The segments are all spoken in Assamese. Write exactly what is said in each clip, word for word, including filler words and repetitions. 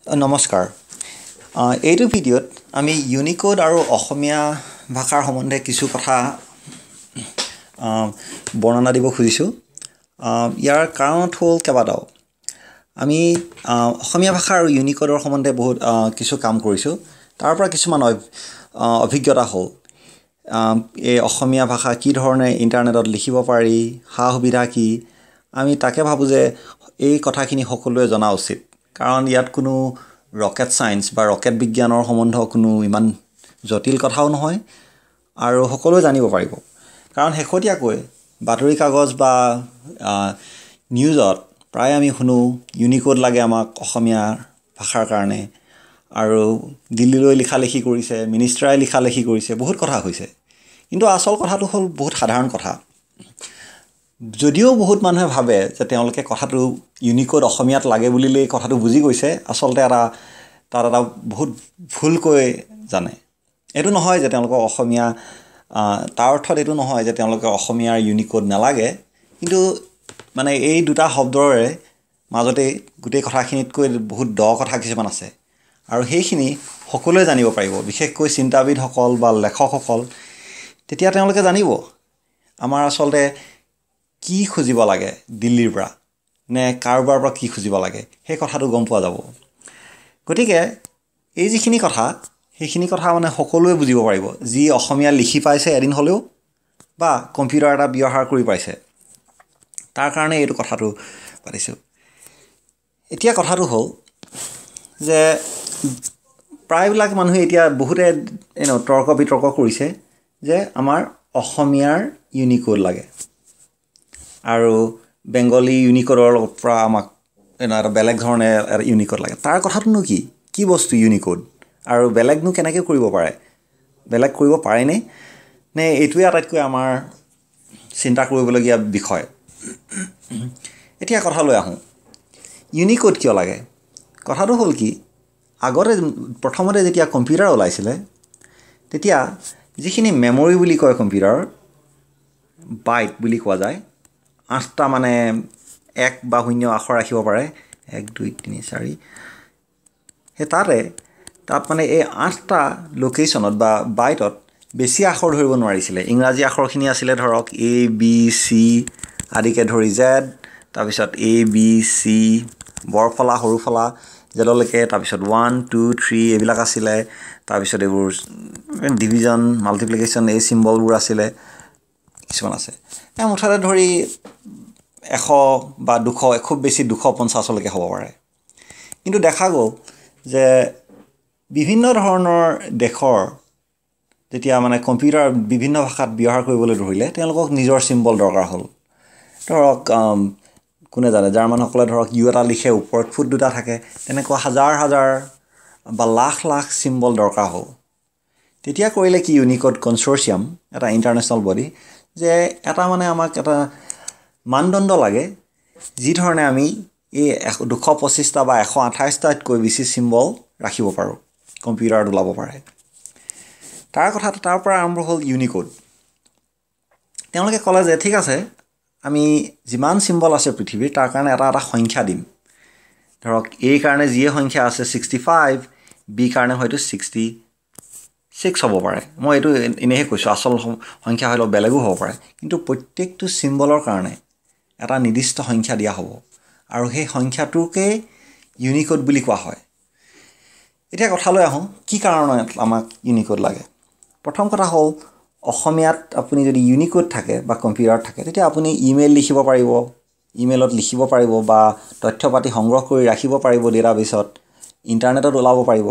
নমস্কাৰ এইটো ভিডিঅ'ত আমি ইউনিকোড আৰু অসমীয়া ভাষাৰ সম্বন্ধে কিছু কথা বৰ্ণনা দিব খুজিছোঁ ইয়াৰ কাৰণত হ'ল কেইবাটাও আমি অসমীয়া ভাষা আৰু ইউনিকোডৰ সম্বন্ধে বহুত কিছু কাম কৰিছোঁ তাৰ পৰা কিছুমান অভিজ্ঞতা হ'ল এই অসমীয়া ভাষা কি ধৰণে ইণ্টাৰনেটত লিখিব পাৰি সা সুবিধা কি আমি তাকে ভাবোঁ যে এই কথাখিনি সকলোৱে জনা উচিত কাৰণ ইয়াত কোনো ৰকেট সায়েন্স বা ৰকেট বিজ্ঞানৰ সম্বন্ধ কোনো ইমান জটিল কথাও নহয় আৰু সকলোৱে জানিব পাৰিব কাৰণ শেহতীয়াকৈ বাতৰি কাগজ বা নিউজত প্ৰায় আমি শুনো ইউনিকোড লাগে আমাক অসমীয়া ভাষাৰ কাৰণে আৰু দিল্লীলৈ লিখা লিখি কৰিছে মিনিষ্টাৰে লিখা লিখি কৰিছে বহুত কথা হৈছে কিন্তু আচল কথাটো হ'ল বহুত সাধাৰণ কথা যদিও বহুত মানুহে ভাবে যে তেওঁলোকে কথাটো ইউনিকোড অসমীয়াত লাগে বুলিলেই কথাটো বুজি গৈছে আচলতে এটা তাৰ এটা বহুত ভুলকৈ জানে এইটো নহয় যে তেওঁলোকৰ অসমীয়া তাৰ অৰ্থত এইটো নহয় যে তেওঁলোকে অসমীয়াৰ ইউনিকোড নালাগে কিন্তু মানে এই দুটা শব্দৰে মাজতে গোটেই কথাখিনিতকৈ বহুত দ কথা কিছুমান আছে আৰু সেইখিনি সকলোৱে জানিব পাৰিব বিশেষকৈ চিন্তাবিদসকল বা লেখকসকল তেতিয়া তেওঁলোকে জানিব আমাৰ আচলতে কি খুজিব লাগে দিল্লীৰ পৰা নে কাৰোবাৰ পৰা কি খুজিব লাগে সেই কথাটো গম পোৱা যাব গতিকে এই যিখিনি কথা সেইখিনি কথা মানে সকলোৱে বুজিব পাৰিব যি অসমীয়া লিখি পাইছে এদিন হ'লেও বা কম্পিউটাৰ এটা ব্যৱহাৰ কৰি পাইছে তাৰ কাৰণে এইটো কথাটো পাতিছোঁ এতিয়া কথাটো হ'ল যে প্ৰায়বিলাক মানুহে এতিয়া বহুতে এনে তৰ্ক বিতৰ্ক কৰিছে যে আমাৰ অসমীয়াৰ ইউনিকোড লাগে আৰু বেংগলী ইউনিকোডৰ পৰা আমাক এটা বেলেগ ধৰণে ইউনিকোড লাগে তাৰ কথাটোনো কি কি বস্তু ইউনিকোড আৰু বেলেগনো কেনেকৈ কৰিব পাৰে বেলেগ কৰিব পাৰেনে নে এইটোৱে আটাইতকৈ আমাৰ চিন্তা কৰিবলগীয়া বিষয় এতিয়া কথালৈ আহোঁ ইউনিকোড কিয় লাগে কথাটো হ'ল কি আগতে প্ৰথমতে যেতিয়া কম্পিউটাৰ ওলাইছিলে তেতিয়া যিখিনি মেমৰি বুলি কয় কম্পিউটাৰ বাইট বুলি কোৱা যায় আঠটা মানে এক বা শূন্য আখৰ ৰাখিব পাৰে এক দুই তিনি চাৰি সেই তাতে তাত মানে এই আঠটা লোকেশ্যনত বা বাইটত বেছি আখৰ ধৰিব নোৱাৰিছিলে ইংৰাজী আখৰখিনি আছিলে ধৰক এ বি চি আদিকে ধৰি জেড তাৰপিছত এ বি চি বৰফলা সৰুফলা জেডলৈকে তাৰপিছত ওৱান টু থ্ৰী এইবিলাক আছিলে তাৰপিছত এইবোৰ ডিভিজন মাল্টিপ্লিকেশ্যন এই চিম্বলবোৰ আছিলে কিছুমান আছে এই মুঠতে ধৰি এশ বা দুশ খুব বেছি দুশ পঞ্চাছলৈকে হ'ব পাৰে কিন্তু দেখা গ'ল যে বিভিন্ন ধৰণৰ দেশৰ যেতিয়া মানে কম্পিউটাৰ বিভিন্ন ভাষাত ব্যৱহাৰ কৰিবলৈ ধৰিলে তেওঁলোকক নিজৰ চিম্বল দৰকাৰ হ'ল ধৰক কোনে জানে জাৰ্মানসকলে ধৰক ইউ এটা লিখে ওপৰত ফুট দুটা থাকে তেনেকুৱা হাজাৰ হাজাৰ বা লাখ লাখ চিম্বল দৰকাৰ হ'ল তেতিয়া কৰিলে কি ইউনিকোড কনচৰ্চিয়াম এটা ইণ্টাৰনেশ্যনেল বডি যে এটা মানে আমাক এটা মানদণ্ড লাগে যি ধৰণে আমি এই দুশ পঁচিছটা বা এশ আঠাইছটাতকৈ বেছি চিম্বল ৰাখিব পাৰোঁ কম্পিউটাৰত ওলাব পাৰে তাৰ কথাটো তাৰ পৰা আৰম্ভ হ'ল ইউনিকোড তেওঁলোকে ক'লে যে ঠিক আছে আমি যিমান চিম্বল আছে পৃথিৱীৰ তাৰ কাৰণে এটা এটা সংখ্যা দিম ধৰক এৰ কাৰণে যিয়ে সংখ্যা আছে ছিক্সটি ফাইভ বি কাৰণে হয়তো ছিক্সটি ছিক্স হ'ব পাৰে মই এইটো এনেহে কৈছোঁ আচল সংখ্যা হ'লেও বেলেগো হ'ব পাৰে কিন্তু প্ৰত্যেকটো চিম্বলৰ কাৰণে এটা নিৰ্দিষ্ট সংখ্যা দিয়া হ'ব আৰু সেই সংখ্যাটোকে ইউনিকোড বুলি কোৱা হয় এতিয়া কথালৈ আহোঁ কি কাৰণত আমাক ইউনিকোড লাগে প্ৰথম কথা হ'ল অসমীয়াত আপুনি যদি ইউনিকোড থাকে বা কম্পিউটাৰত থাকে তেতিয়া আপুনি ইমেইল লিখিব পাৰিব ইমেইলত লিখিব পাৰিব বা তথ্য পাতি সংগ্ৰহ কৰি ৰাখিব পাৰিব ডেটাবেছত ইণ্টাৰনেটত ওলাব পাৰিব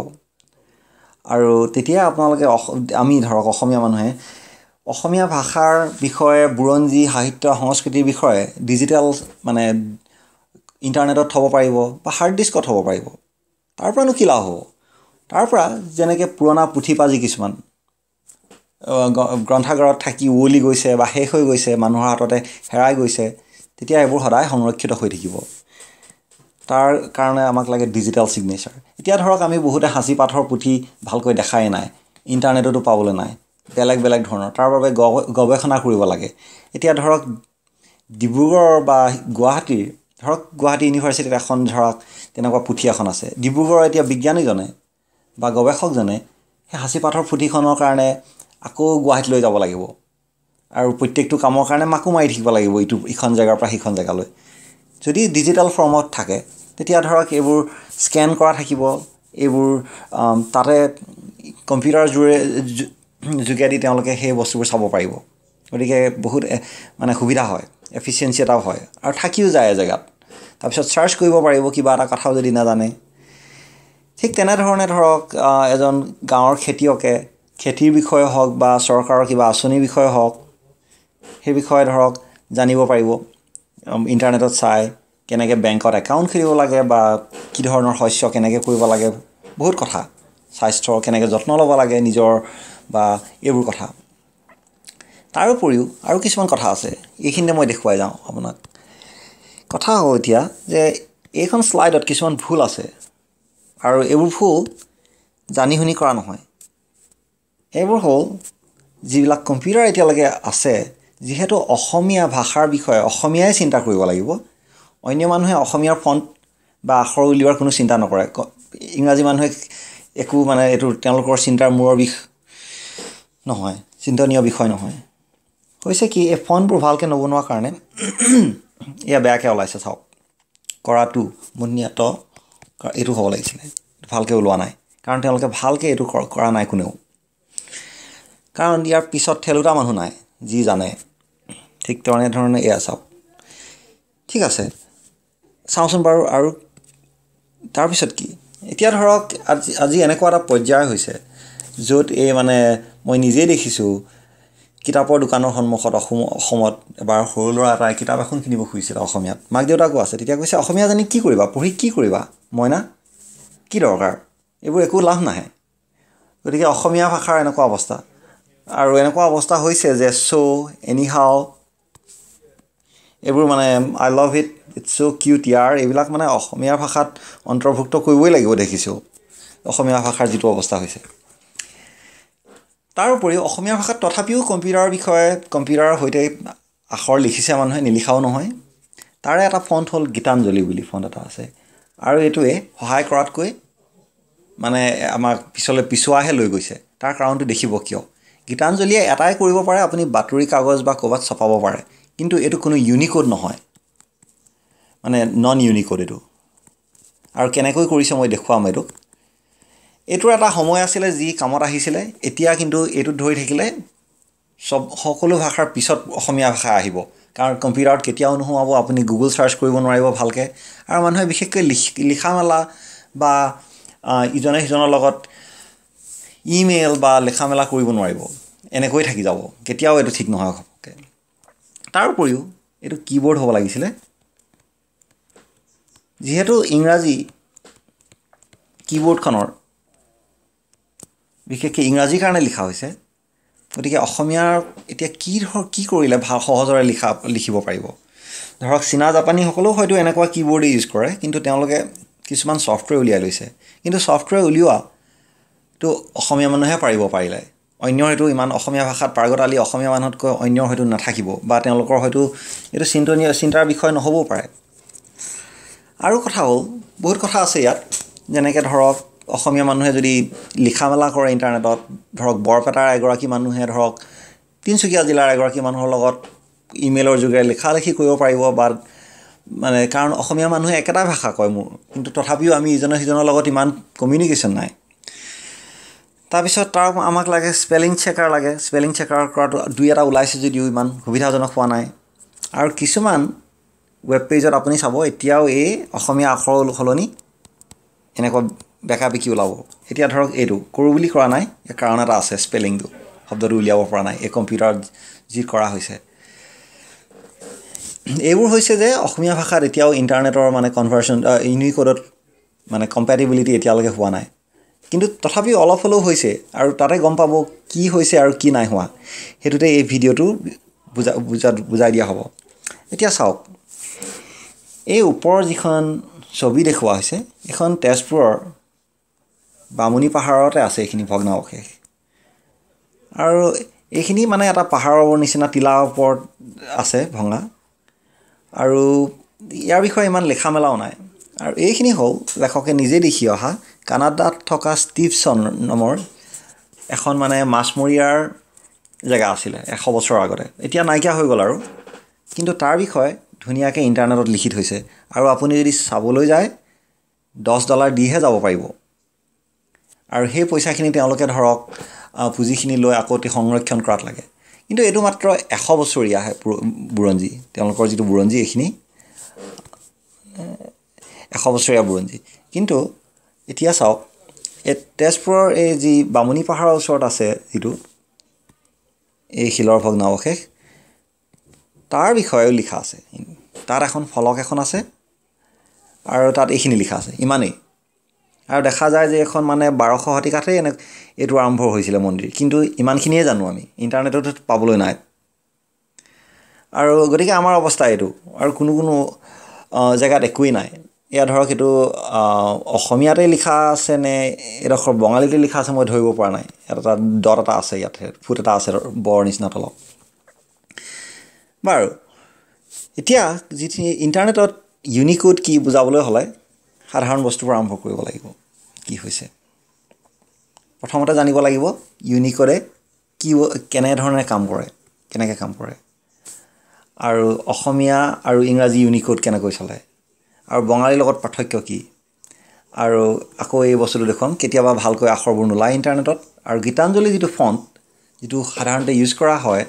আৰু তেতিয়া আপোনালোকে আমি ধৰক অসমীয়া মানুহে অসমীয়া ভাষাৰ বিষয়ে বুৰঞ্জী সাহিত্য সংস্কৃতিৰ বিষয়ে ডিজিটেল মানে ইণ্টাৰনেটত থ'ব পাৰিব বা হাৰ্ড ডিস্কত থ'ব পাৰিব তাৰ পৰানো কি লাভ হ'ব তাৰ পৰা যেনেকৈ পুৰণা পুথি পাজি কিছুমান গ্ৰন্থাগাৰত থাকি উৱলি গৈছে বা শেষ হৈ গৈছে মানুহৰ হাততে হেৰাই গৈছে তেতিয়া এইবোৰ সদায় সংৰক্ষিত হৈ থাকিব তাৰ কাৰণে আমাক লাগে ডিজিটেল ছিগনেচাৰ এতিয়া ধৰক আমি বহুতে সাঁচি পাথৰ পুথি ভালকৈ দেখাই নাই ইণ্টাৰনেটতো পাবলৈ নাই বেলেগ বেলেগ ধৰণৰ তাৰ বাবে গৱেষণা কৰিব লাগে এতিয়া ধৰক ডিব্ৰুগড় বা গুৱাহাটীৰ ধৰক গুৱাহাটী ইউনিভাৰ্চিটিত এখন ধৰক তেনেকুৱা পুথি এখন আছে ডিব্ৰুগড়ৰ এতিয়া বিজ্ঞানীজনে বা গৱেষকজনে সেই সাঁচিপাতৰ পুথিখনৰ কাৰণে আকৌ গুৱাহাটীলৈ যাব লাগিব আৰু প্ৰত্যেকটো কামৰ কাৰণে মাকো মাৰি থাকিব লাগিব ইটো ইখন জেগাৰ পৰা সিখন জেগালৈ যদি ডিজিটেল ফৰ্মত থাকে তেতিয়া ধৰক এইবোৰ স্কেন কৰা থাকিব এইবোৰ তাতে কম্পিউটাৰ জোৰে যোগেদি তেওঁলোকে সেই বস্তুবোৰ চাব পাৰিব গতিকে বহুত মানে সুবিধা হয় এফিচিয়েঞ্চি এটাও হয় আৰু থাকিও যায় জেগাত তাৰপিছত চাৰ্চ কৰিব পাৰিব কিবা এটা কথাও যদি নাজানে ঠিক তেনেধৰণে ধৰক এজন গাঁৱৰ খেতিয়কে খেতিৰ বিষয়ে হওক বা চৰকাৰৰ কিবা আঁচনিৰ বিষয়ে হওক সেই বিষয়ে ধৰক জানিব পাৰিব ইণ্টাৰনেটত চাই কেনেকৈ বেংকত একাউণ্ট খুলিব লাগে বা কি ধৰণৰ শস্য কেনেকৈ কৰিব লাগে বহুত কথা স্বাস্থ্যৰ কেনেকৈ যত্ন ল'ব লাগে নিজৰ বা এইবোৰ কথা তাৰ উপৰিও আৰু কিছুমান কথা আছে এইখিনিতে মই দেখুৱাই যাওঁ আপোনাক কথা হ'ল এতিয়া যে এইখন শ্লাইডত কিছুমান ভুল আছে আৰু এইবোৰ ভুল জানি শুনি কৰা নহয় এইবোৰ হ'ল যিবিলাক কম্পিউটাৰ এতিয়ালৈকে আছে যিহেতু অসমীয়া ভাষাৰ বিষয়ে অসমীয়াই চিন্তা কৰিব লাগিব অন্য মানুহে অসমীয়াৰ ফণ্ট বা আখৰ উলিওৱাৰ কোনো চিন্তা নকৰে ইংৰাজী মানুহে একো মানে এইটো তেওঁলোকৰ চিন্তাৰ মূৰৰ বিষ নহয় চিন্তনীয় বিষয় নহয় হৈছে কি এই ফণ্টবোৰ ভালকৈ নবনোৱাৰ কাৰণে এয়া বেয়াকৈ ওলাইছে চাওক কৰাটো মুনিয়াত এইটো হ'ব লাগিছিলে ভালকৈ ওলোৱা নাই কাৰণ তেওঁলোকে ভালকৈ এইটো কৰা নাই কোনেও কাৰণ ইয়াৰ পিছত ঠেলোটা মানুহ নাই যি জানে ঠিক তেনেধৰণে এয়া চাওক ঠিক আছে চাওঁচোন বাৰু আৰু তাৰপিছত কি এতিয়া ধৰক আজি আজি এনেকুৱা এটা পৰ্যায় হৈছে য'ত এই মানে মই নিজেই দেখিছোঁ কিতাপৰ দোকানৰ সন্মুখত অসম অসমত এবাৰ সৰু ল'ৰা এটাই কিতাপ এখন কিনিব খুজিছিল অসমীয়াত মাক দেউতাকো আছে তেতিয়া কৈছে অসমীয়া জানি কি কৰিবা পঢ়ি কি কৰিবা মইনা কি দৰকাৰ এইবোৰ একো লাভ নাহে গতিকে অসমীয়া ভাষাৰ এনেকুৱা অৱস্থা আৰু এনেকুৱা অৱস্থা হৈছে যে চ' এনিহাও এইবোৰ মানে I love it it's so' cute ইয়াৰ এইবিলাক মানে অসমীয়া ভাষাত অন্তৰ্ভুক্ত কৰিবই লাগিব দেখিছোঁ অসমীয়া ভাষাৰ যিটো অৱস্থা হৈছে তাৰ উপৰিও অসমীয়া ভাষাত তথাপিও কম্পিউটাৰৰ বিষয়ে কম্পিউটাৰৰ সৈতে আখৰ লিখিছে মানুহে নিলিখাও নহয় তাৰে এটা ফণ্ট হ'ল গীতাঞ্জলি বুলি ফণ্ট এটা আছে আৰু এইটোৱে সহায় কৰাতকৈ মানে আমাক পিছলৈ পিছুৱাহে লৈ গৈছে তাৰ কাৰণটো দেখিব কিয় গীতাঞ্জলিয়ে এটাই কৰিব পাৰে আপুনি বাতৰি কাগজ বা ক'ৰবাত ছপাব পাৰে কিন্তু এইটো কোনো ইউনিকোড নহয় মানে নন ইউনিকোড এইটো আৰু কেনেকৈ কৰিছে মই দেখুৱাম এইটো এইটোৰ এটা সময় আছিলে যি কামত আহিছিলে এতিয়া কিন্তু এইটোত ধৰি থাকিলে সব সকলো ভাষাৰ পিছত অসমীয়া ভাষা আহিব কাৰণ কম্পিউটাৰত কেতিয়াও নোহোৱাব আপুনি গুগল চাৰ্চ কৰিব নোৱাৰিব ভালকৈ আৰু মানুহে বিশেষকৈ লিখা মেলা বা ইজনে সিজনৰ লগত ইমেইল বা লেখা মেলা কৰিব নোৱাৰিব এনেকৈ থাকি যাব কেতিয়াও এইটো ঠিক নহয় ঘপককৈ তাৰ উপৰিও এইটো কীবৰ্ড হ'ব লাগিছিলে যিহেতু ইংৰাজী কীবৰ্ডখনৰ বিশেষকৈ ইংৰাজীৰ কাৰণে লিখা হৈছে গতিকে অসমীয়াৰ এতিয়া কি ধৰ কি কৰিলে ভাল সহজৰে লিখা লিখিব পাৰিব ধৰক চীনা জাপানীসকলেও হয়তো এনেকুৱা কীবৰ্ড ইউজ কৰে কিন্তু তেওঁলোকে কিছুমান ছফ্টৱেৰ উলিয়াই লৈছে কিন্তু ছফ্টৱেৰ উলিওৱাটো অসমীয়া মানুহে পাৰিব পাৰিলে অন্যৰ হয়তো ইমান অসমীয়া ভাষাত পাৰ্গতালী অসমীয়া মানুহতকৈ অন্যৰ হয়তো নাথাকিব বা তেওঁলোকৰ হয়তো এইটো চিন্তনীয় চিন্তাৰ বিষয় নহ'বও পাৰে আৰু কথা হ'ল বহুত কথা আছে ইয়াত যেনেকৈ ধৰক অসমীয়া মানুহে যদি লিখা মেলা কৰে ইণ্টাৰনেটত ধৰক বৰপেটাৰ এগৰাকী মানুহে ধৰক তিনিচুকীয়া জিলাৰ এগৰাকী মানুহৰ লগত ইমেইলৰ যোগেৰে লিখা লিখি কৰিব পাৰিব বা মানে কাৰণ অসমীয়া মানুহে একেটা ভাষা কয় মোৰ কিন্তু তথাপিও আমি ইজনে সিজনৰ লগত ইমান কমিউনিকেশ্যন নাই তাৰপিছত তাৰ আমাক লাগে স্পেলিং চেকাৰ লাগে স্পেলিং চেকাৰ কৰাটো দুই এটা ওলাইছে যদিও ইমান সুবিধাজনক হোৱা নাই আৰু কিছুমান ৱেব পেজত আপুনি চাব এতিয়াও এই অসমীয়া আখৰৰ সলনি এনেকুৱা বেকা বিকি ওলাব এতিয়া ধৰক এইটো কৰোঁ বুলি কৰা নাই ইয়াৰ কাৰণ এটা আছে স্পেলিংটো শব্দটো উলিয়াব পৰা নাই এই কম্পিউটাৰত যি কৰা হৈছে এইবোৰ হৈছে যে অসমীয়া ভাষাত এতিয়াও ইণ্টাৰনেটৰ মানে কনভাৰ্চন ইউনিকোডত মানে কম্পেটিবিলিটি এতিয়ালৈকে হোৱা নাই কিন্তু তথাপিও অলপ হ'লেও হৈছে আৰু তাতে গম পাব কি হৈছে আৰু কি নাই হোৱা সেইটোতে এই ভিডিঅ'টো বুজা বুজা বুজাই দিয়া হ'ব এতিয়া চাওক এই ওপৰৰ যিখন ছবি দেখুওৱা হৈছে এখন তেজপুৰৰ বামুণী পাহাৰতে আছে এইখিনি ভগ্নাৱশেষ আৰু এইখিনি মানে এটা পাহাৰৰ নিচিনা টিলাৰ ওপৰত আছে ভঙা আৰু ইয়াৰ বিষয়ে ইমান লেখা মেলাও নাই আৰু এইখিনি হ'ল লেখকে নিজে লিখি অহা কানাডাত থকা ষ্টিভছন নামৰ এখন মানে মাছমৰীয়াৰ জেগা আছিলে এশ বছৰ আগতে এতিয়া নাইকিয়া হৈ গ'ল আৰু কিন্তু তাৰ বিষয়ে ধুনীয়াকৈ ইণ্টাৰনেটত লিখি থৈছে আৰু আপুনি যদি চাবলৈ যায় দহ ডলাৰ দিহে যাব পাৰিব আৰু সেই পইচাখিনি তেওঁলোকে ধৰক পুঁজিখিনি লৈ আকৌ সংৰক্ষণ কৰাত লাগে কিন্তু এইটো মাত্ৰ এশ বছৰীয়া বুৰঞ্জী তেওঁলোকৰ যিটো বুৰঞ্জী এইখিনি এশ বছৰীয়া বুৰঞ্জী কিন্তু এতিয়া চাওক এই তেজপুৰৰ এই যি বামুণী পাহাৰৰ ওচৰত আছে যিটো এই শিলৰ ভগ্নাৱশেষ তাৰ বিষয়েও লিখা আছে তাত এখন ফলক এখন আছে আৰু তাত এইখিনি লিখা আছে ইমানেই আৰু দেখা যায় যে এখন মানে বাৰশ শতিকাতে এনে এইটো আৰম্ভ হৈছিলে মন্দিৰ কিন্তু ইমানখিনিয়ে জানো আমি ইণ্টাৰনেটত পাবলৈ নাই আৰু গতিকে আমাৰ অৱস্থা এইটো আৰু কোনো কোনো জেগাত একোৱেই নাই এয়া ধৰক এইটো অসমীয়াতে লিখা আছে নে এডোখৰ বঙালীতে লিখা আছে মই ধৰিব পৰা নাই এটা ডট এটা আছে ইয়াতে ফুট এটা আছে বৰ নিচিনা তলত বাৰু এতিয়া যিখিনি ইণ্টাৰনেটত ইউনিকোড কি বুজাবলৈ হ'লে সাধাৰণ বস্তুবোৰ আৰম্ভ কৰিব লাগিব কি হৈছে প্ৰথমতে জানিব লাগিব ইউনিকোডে কি কেনেধৰণে কাম কৰে কেনেকৈ কাম কৰে আৰু অসমীয়া আৰু ইংৰাজী ইউনিকোড কেনেকৈ চলে আৰু বঙালীৰ লগত পাৰ্থক্য কি আৰু আকৌ এই বস্তুটো দেখুৱাম কেতিয়াবা ভালকৈ আখৰবোৰ নোলায় ইণ্টাৰনেটত আৰু গীতাঞ্জলি যিটো ফণ্ট যিটো সাধাৰণতে ইউজ কৰা হয়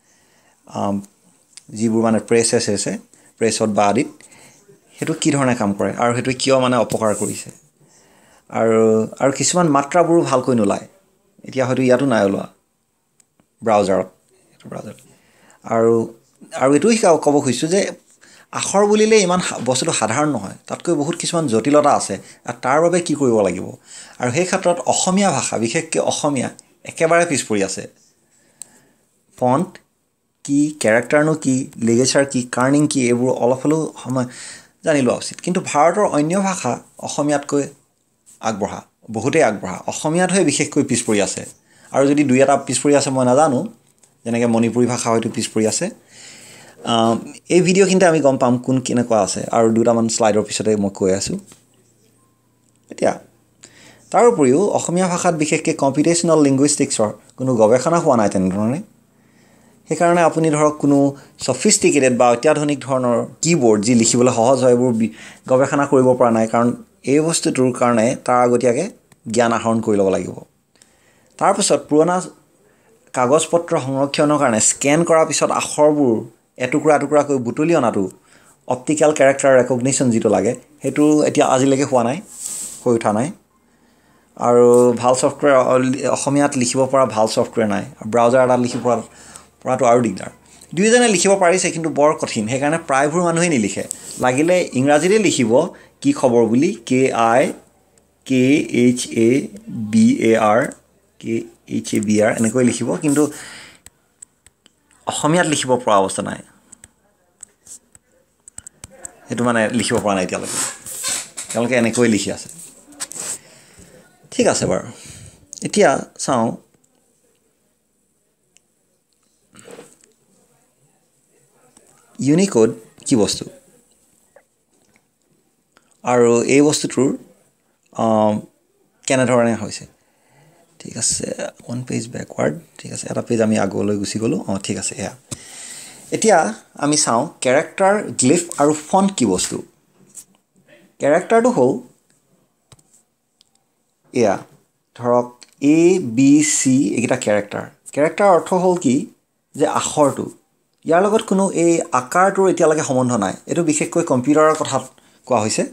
যিবোৰ মানে প্ৰেছ আছে প্ৰেছত বা আদিত সেইটো কি ধৰণে কাম কৰে আৰু সেইটো কিয় মানে অপকাৰ কৰিছে আৰু আৰু কিছুমান মাত্ৰাবোৰো ভালকৈ নোলায় এতিয়া হয়তো ইয়াতো নাই ওলোৱা ব্ৰাউজাৰত এইটো ব্ৰাউজাৰ আৰু আৰু এইটো শিকা ক'ব খুজিছোঁ যে আখৰ বুলিলে ইমান বস্তুটো সাধাৰণ নহয় তাতকৈ বহুত কিছুমান জটিলতা আছে আৰু তাৰ বাবে কি কৰিব লাগিব আৰু সেই ক্ষেত্ৰত অসমীয়া ভাষা বিশেষকৈ অসমীয়া একেবাৰে পিছ পৰি আছে ফণ্ট কি কেৰেক্টাৰনো কি লিগেচাৰ কি কাৰ্নিং কি এইবোৰ অলপ হ'লেও সময় জানি লোৱা উচিত কিন্তু ভাৰতৰ অন্য ভাষা অসমীয়াতকৈ আগবঢ়া বহুতেই আগবঢ়া অসমীয়াতহে বিশেষকৈ পিছ পৰি আছে আৰু যদি দুই এটা পিছ পৰি আছে মই নাজানো যেনেকৈ মণিপুৰী ভাষা হয়তো পিছ পৰি আছে এই ভিডিঅ'খিনিতে আমি গম পাম কোন কেনেকুৱা আছে আৰু দুটামান শ্লাইডৰ পিছতে মই কৈ আছোঁ এতিয়া তাৰ উপৰিও অসমীয়া ভাষাত বিশেষকৈ কম্পিউটেশ্যনেল লিংগুইষ্টিক্সৰ কোনো গৱেষণা হোৱা নাই তেনেধৰণে সেইকাৰণে আপুনি ধৰক কোনো ছফিষ্টিকেটেড বা অত্যাধুনিক ধৰণৰ কীবৰ্ড যি লিখিবলৈ সহজ হয় এইবোৰ গৱেষণা কৰিব পৰা নাই কাৰণ এই বস্তুটোৰ কাৰণে তাৰ আগতীয়াকৈ জ্ঞান আহৰণ কৰি ল'ব লাগিব তাৰপিছত পুৰণা কাগজ পত্ৰ সংৰক্ষণৰ কাৰণে স্কেন কৰাৰ পিছত আখৰবোৰ এটুকুৰা এটুকুৰাকৈ বুটলি অনাটো অপটিকেল কেৰেক্টাৰ ৰেকগনিশ্যন যিটো লাগে সেইটো এতিয়া আজিলৈকে হোৱা নাই হৈ উঠা নাই আৰু ভাল ছফ্টৱেৰ অসমীয়াত লিখিব পৰা ভাল ছফ্টৱেৰ নাই ব্ৰাউজাৰ এটাত লিখিব পৰা পৰাটো আৰু দিগদাৰ দুয়োজনে লিখিব পাৰিছে কিন্তু বৰ কঠিন সেইকাৰণে প্ৰায়বোৰ মানুহেই নিলিখে লাগিলে ইংৰাজীতে লিখিব কি খবৰ বুলি K I K H A B A R K H A B R এনেকৈ লিখিব কিন্তু অসমীয়াত লিখিব পৰা অৱস্থা নাই সেইটো মানে লিখিব পৰা নাই এতিয়ালৈকে তেওঁলোকে এনেকৈ লিখি আছে ঠিক আছে বাৰু এতিয়া চাওঁ ইউনিকোড কি বস্তু আৰু এই বস্তুটোৰ কেনেধৰণে হৈছে ঠিক আছে ওৱান পেজ বেকৱাৰ্ড ঠিক আছে এটা পেজ আমি আগলৈ গুচি গ'লোঁ অঁ ঠিক আছে এয়া এতিয়া আমি চাওঁ কেৰেক্টাৰ গ্লিফ আৰু ফণ্ট কি বস্তু কেৰেক্টাৰটো হ'ল এয়া ধৰক এ বি চি এইকেইটা কেৰেক্টাৰ কেৰেক্টাৰ অৰ্থ হ'ল কি যে আখৰটো ইয়াৰ লগত কোনো এই আকাৰটোৰ এতিয়ালৈকে সম্বন্ধ নাই এইটো বিশেষকৈ কম্পিউটাৰৰ কথাত কোৱা হৈছে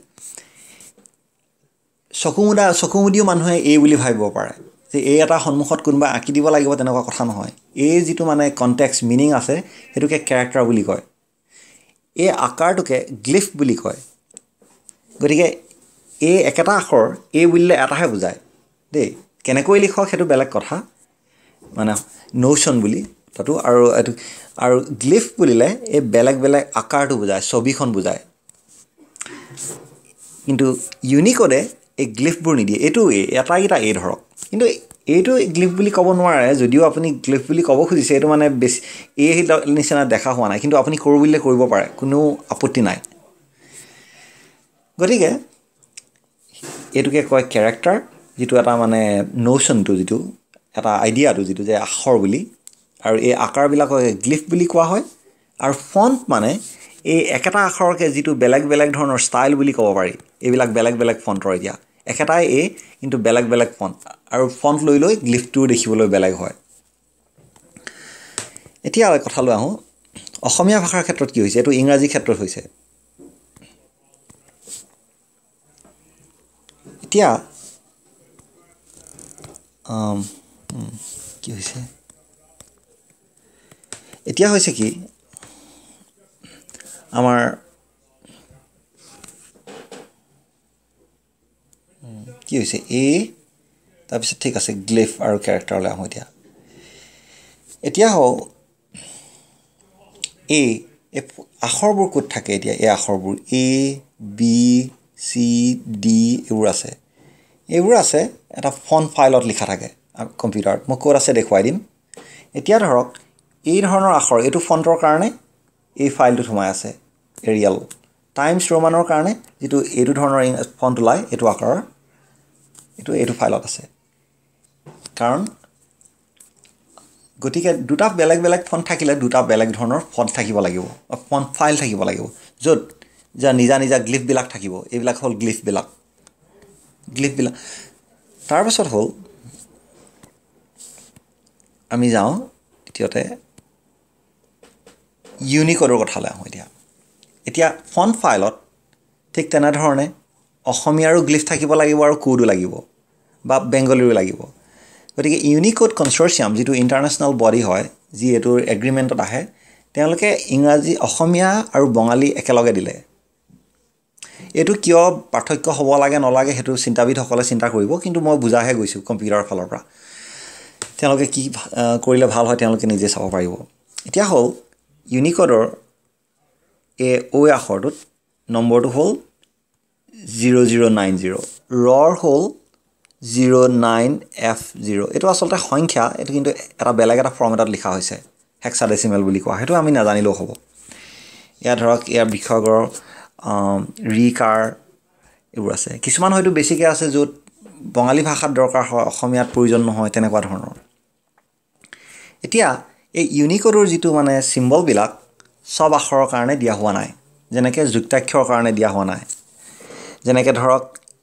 চকুমুদা চকুমুদিও মানুহে এই বুলি ভাবিব পাৰে যে এই এটা সন্মুখত কোনোবা আঁকি দিব লাগিব তেনেকুৱা কথা নহয় এই যিটো মানে কনটেক্সট মিনিং আছে সেইটোকে কেৰেক্টাৰ বুলি কয় এই আকাৰটোকে গ্লিফ বুলি কয় গতিকে এই একেটা আখৰ এই বুলিলে এটাহে বুজায় দেই কেনেকৈ লিখক সেইটো বেলেগ কথা মানে নৌচন বুলি তাতো আৰু এইটো আৰু গ্লিফ বুলিলে এই বেলেগ বেলেগ আকাৰটো বুজায় ছবিখন বুজায় কিন্তু ইউনিকোডে এই গ্লিফবোৰ নিদিয়ে এইটো এটাইকেইটা এই ধৰক কিন্তু এইটো গ্লিফ বুলি ক'ব নোৱাৰে যদিও আপুনি গ্লিফ বুলি ক'ব খুজিছে এইটো মানে বেছি এই নিচিনা দেখা হোৱা নাই কিন্তু আপুনি কৰোঁ বুলিলে কৰিব পাৰে কোনো আপত্তি নাই গতিকে এটুকে কয় ক্যাৰেক্টাৰ যেটো এটা মানে নোশনটো যেটো এটা আইডিয়াটো যেটো যে আখৰ বুলি আৰু এই আকাৰবিলাকক গ্লিফ বুলি কোৱা হয় আৰু ফন্ট মানে এই একেটা আখৰকে যেটো বেলেগ বেলেগ ধৰণৰ ষ্টাইল বুলি ক'ব পাৰি এইবিলাক বেলেগ বেলেগ ফন্টৰ এতিয়া একেটাই এ কিন্তু বেলেগ বেলেগ ফন্ট আৰু ফন্ট লৈ লৈ গ্লিফটো দেখিবলৈ বেলেগ হয় এতিয়া কথা লৈ আহো অসমীয়া ভাষাৰ ক্ষেত্ৰত কি হৈছে এটো ইংৰাজী ক্ষেত্ৰত হৈছে এতিয়া um কি হৈছে এতিয়া হৈছে কি আমাৰ কি হৈছে এ তাৰপিছত ঠিক আছে গ্লিফ আৰু ক্যাৰেক্টাৰলৈ আহো এতিয়া এতিয়া হও এ আখৰবোৰ ক'ত থাকে এতিয়া এই আখৰবোৰ এ বি সি ডি এইবোৰ আছে এইবোৰ আছে এটা ফন্ট ফাইলত লিখা থাকে কম্পিউটাৰত মই ক'ত আছে দেখুৱাই দিম এতিয়া ধৰক এই ধৰণৰ আখৰ এটো ফন্টৰ কাৰণে এই ফাইলটো সোমাই আছে এৰিয়েল টাইমছ ৰোমানৰ কাৰণে যেটো এটো ধৰণৰ ফন্ট ওলাই এটো আকাৰৰ এটো এটো ফাইলত আছে কাৰণ গতিকে দুটা বেলেগ বেলেগ ফন্ট থাকিলে দুটা বেলেগ ধৰণৰ ফন্ট থাকিব লাগিব ফন্ট ফাইল থাকিব লাগিব য'ত যা নিজা নিজা গ্লিফ বিলাক থাকিব এইবিলাক হল গ্লিফ বিলাক গ্লিফ বিলাক তাৰ পাছত হল আমি যাও এতিয়াতে ইউনিকোডৰ কথালৈ আহো এতিয়া এতিয়া ফন্ট ফাইলত ঠিক তেনে ধৰণে অসমীয়াৰো গ্লিফ থাকিব লাগিব আৰু কোডো লাগিব বা বেংগলীৰো লাগিব গতিকে ইউনিকোড কনসৰ্টিয়াম যেটো ইন্টাৰনেশনাল বডি হয় যি এটোৰ এগ্ৰিমেন্টত আহে তেওঁলোকে ইংৰাজী অসমীয়া আৰু বঙালী একেলগে দিলে এটো কিয় পাৰ্থক্য হ'ব লাগে নলাগে হেতু চিন্তাবিদ সকলে চিন্তা কৰিব কিন্তু মই বুজাহে গৈছো কম্পিউটাৰ ফালৰ পৰা তেওঁলোকে কি কৰিলে ভাল হয় তেওঁলোকে নিজে চাব পাৰিব এতিয়া হল ইউনিকোডৰ এ ও আখৰটোত নম্বৰটো হল zero zero nine zero ৰৰ হল zero nine F zero এটো আসলতে সংখ্যা এটো কিন্তু এটা বেলেগ এটা ফৰ্মেটত লিখা হৈছে হেক্সাডেসিমেল বুলি কোৱা হেতু আমি নাজানিলেও হ'ব ইয়া ধৰক ইয়া বিখগৰ ৰিকাৰ এইবোৰ আছে কিছুমান হয়তো বেছিকে আছে য'ত বঙালী ভাষাত দৰকাৰ হয় অসমীয়াত প্ৰয়োজন নহয় তেনেকুৱা ধৰণৰ এতিয়া এই ইউনিকোডৰ যেটো মানে সিম্বল বিলাক সব আখৰৰ কাৰণে দিয়া হোৱা নাই যেনেকে যুক্তাক্ষৰৰ কাৰণে দিয়া হোৱা নাই যেনেকে ধৰক